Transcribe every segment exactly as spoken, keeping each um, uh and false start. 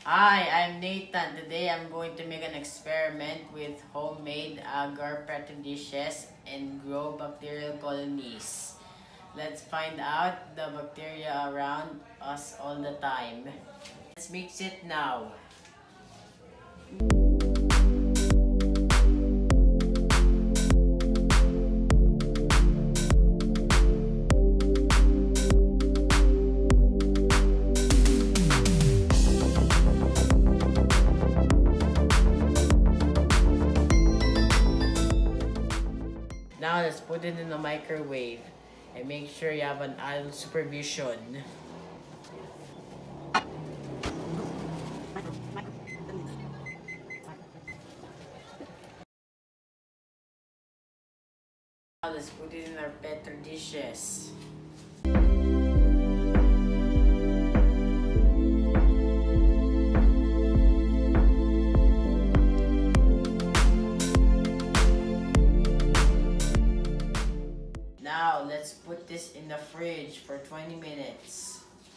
Hi, I'm Nathan. Today I'm going to make an experiment with homemade agar petri dishes and grow bacterial colonies. Let's find out the bacteria around us all the time. Let's mix it now. Now let's put it in the microwave and make sure you have an adult supervision. Now let's put it in our petri dishes. Now, let's put this in the fridge for twenty minutes.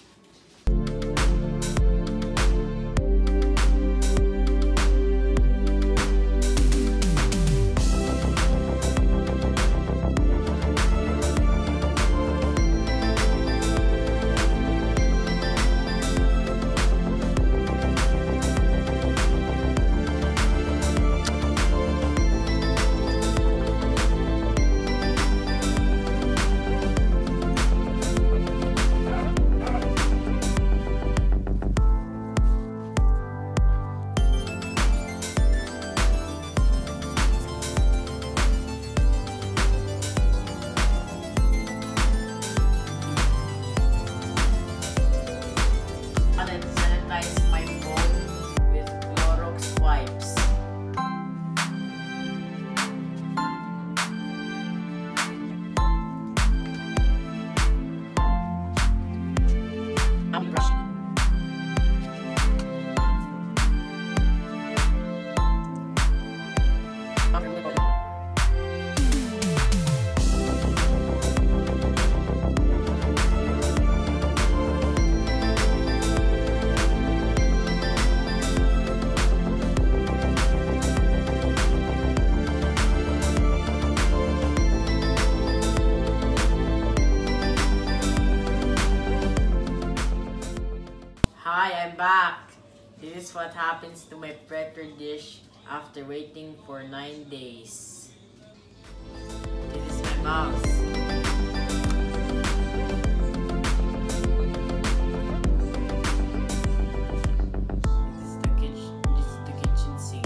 Sanitize my phone with Clorox wipes. I'm brushing. Hi, I'm back. This is what happens to my petri dish after waiting for nine days. This is my mouse. This is the kitchen. This is the kitchen sink.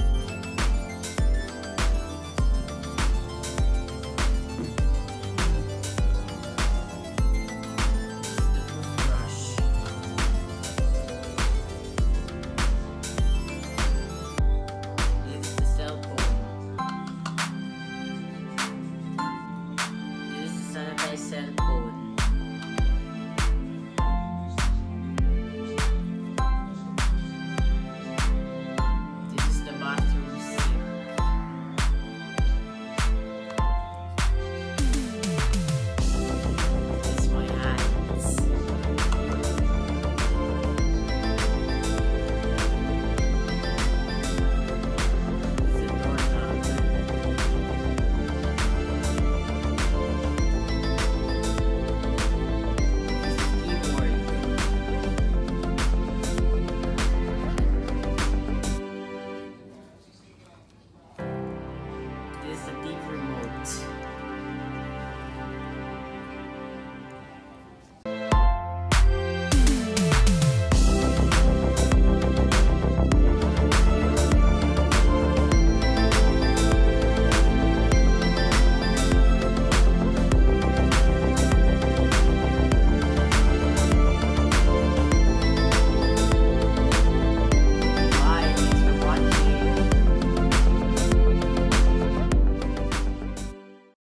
Cell phone.